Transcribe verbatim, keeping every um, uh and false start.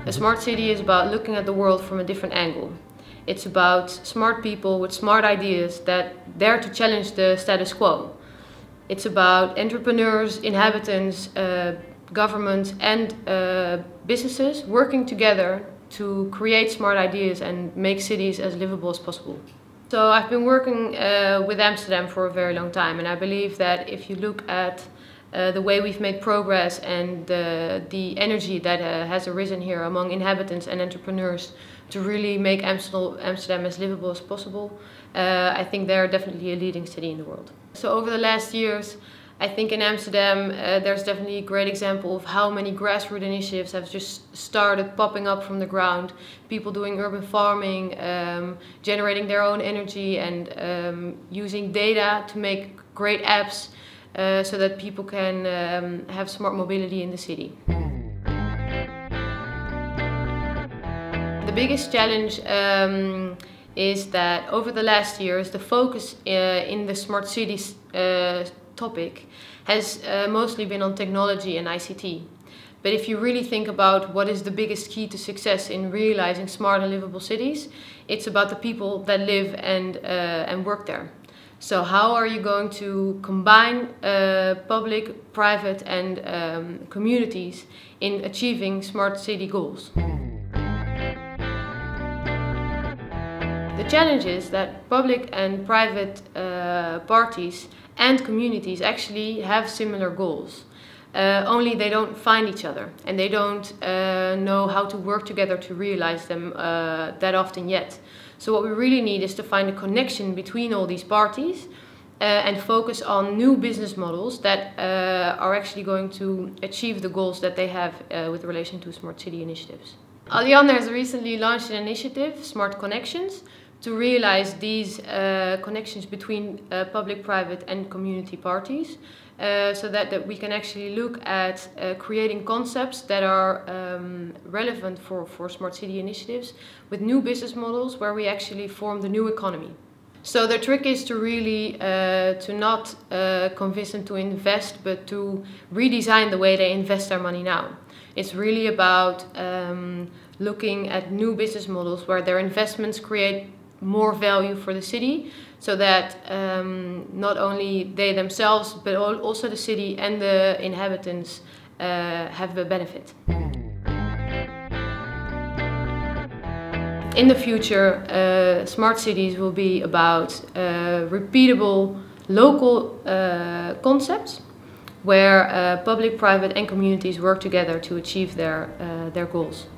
A smart city is about looking at the world from a different angle. It's about smart people with smart ideas that dare to challenge the status quo. It's about entrepreneurs, inhabitants, uh, governments and uh, businesses working together to create smart ideas and make cities as livable as possible. So I've been working uh, with Amsterdam for a very long time, and I believe that if you look at uh, the way we've made progress and the, the energy that uh, has arisen here among inhabitants and entrepreneurs to really make Amsterdam, Amsterdam as livable as possible, uh, I think they're definitely a leading city in the world. So over the last years, I think in Amsterdam uh, there's definitely a great example of how many grassroots initiatives have just started popping up from the ground. People doing urban farming, um, generating their own energy and um, using data to make great apps uh, so that people can um, have smart mobility in the city. The biggest challenge um, is that over the last years the focus uh, in the smart cities uh, topic has uh, mostly been on technology and I C T. But if you really think about what is the biggest key to success in realizing smart and livable cities, it's about the people that live and, uh, and work there. So how are you going to combine uh, public, private and um, communities in achieving smart city goals? The challenge is that public and private uh, parties and communities actually have similar goals. Uh, only they don't find each other and they don't uh, know how to work together to realize them uh, that often yet. So what we really need is to find a connection between all these parties uh, and focus on new business models that uh, are actually going to achieve the goals that they have uh, with relation to smart city initiatives. Alliander has recently launched an initiative, Smart Connections, to realize these uh, connections between uh, public, private and community parties uh, so that, that we can actually look at uh, creating concepts that are um, relevant for, for smart city initiatives with new business models where we actually form the new economy. So the trick is to really uh, to not uh, convince them to invest, but to redesign the way they invest their money now. It's really about um, looking at new business models where their investments create more value for the city, so that um, not only they themselves but also the city and the inhabitants uh, have a benefit. In the future, uh, smart cities will be about uh, repeatable local uh, concepts where uh, public, private and communities work together to achieve their, uh, their goals.